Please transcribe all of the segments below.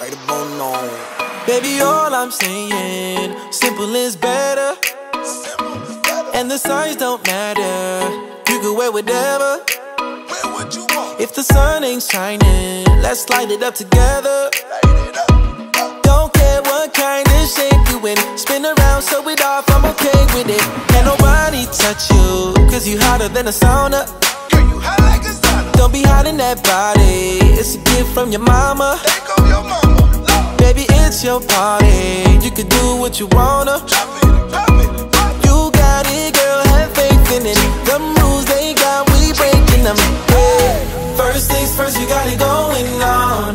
Baby, all I'm saying, simple is better. And the signs don't matter. You can wear whatever. If the sun ain't shining, let's light it up together. Don't care what kind of shape you in. Spin around, show it off, I'm okay with it. Can't nobody touch you, cause you hotter than a sauna. Girl, you hot like a sauna. Don't be hiding that body, it's a gift from your mama. Thank your mama. Baby, it's your party, you can do what you wanna. Drop it, drop it, drop it. You got it, girl, have faith in it. The moves they got, we breaking them. Yeah. First things first, you got it going on.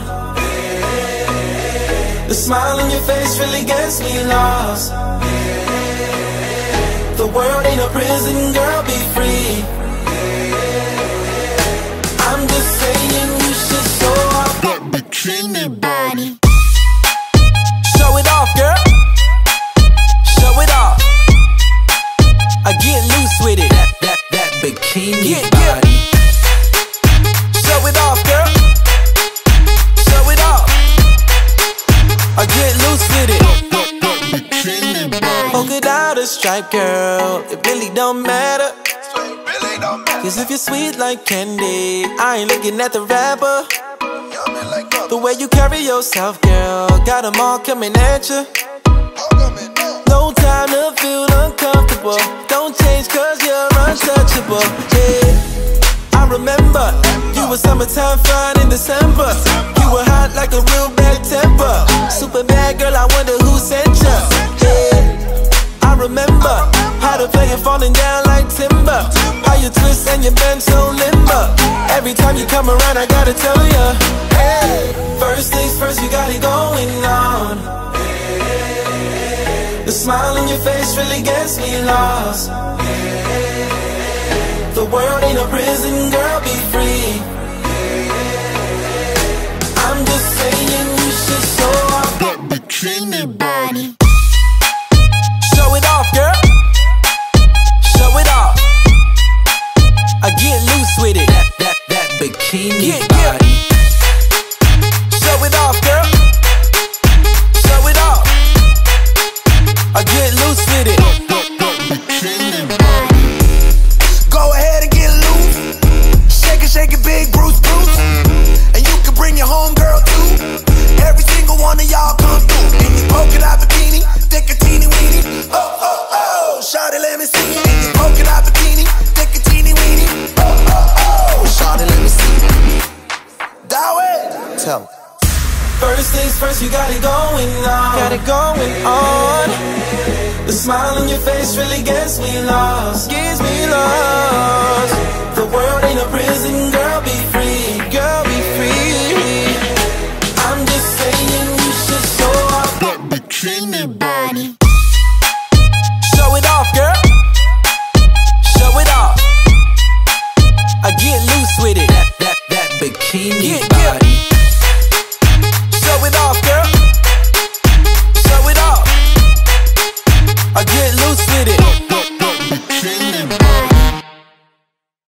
The smile on your face really gets me lost. The world ain't a prison, girl, be free. I'm just saying you should show off that bikini body. Show it off, girl. Show it off. I get loose with it. That bikini body. Show it off, girl. Show it off. I get loose with it. Polka dot or stripe, girl, it really don't matter. Cause if you're sweet like candy, I ain't looking at the rapper. The way you carry yourself, girl, got them all coming at you. No time to feel uncomfortable. Don't change cause you're untouchable. Yeah, I remember you were summertime fine in December. You were hot like a real bad temper. Super bad girl, I wonder who sent you. Yeah, I remember how to play it falling down like timber. How you twist and you bend so limber. Every time you come around, I gotta tell ya. Hey, first things first, you got it going on. The smile on your face really gets me lost. The world ain't a prison, girl, be free. I'm just saying you should show off that bikini body. Show it off, girl. Show it off. I get loose with it. That bikini body. Show it off, girl. Show it off. I get loose with it. Go ahead and get loose. Shake it, big Bruce Bruce. And you can bring your homegirl too. Every single one of y'all come through. In your polka dot bikini, thick a teeny weeny. Oh, oh, oh, shawty, let me see. In your polka dot bikini, thick a teeny weeny. Oh, oh, oh, shawty, let me see. That way. Tell me. First things first, you got it going on. Got it going on. The smile on your face really gets me lost. Gets me lost. The world ain't a prison, girl, be free. Girl, be free. I'm just saying you should show off that bikini body. Show it off, girl. Show it off. I get loose with it. That bikini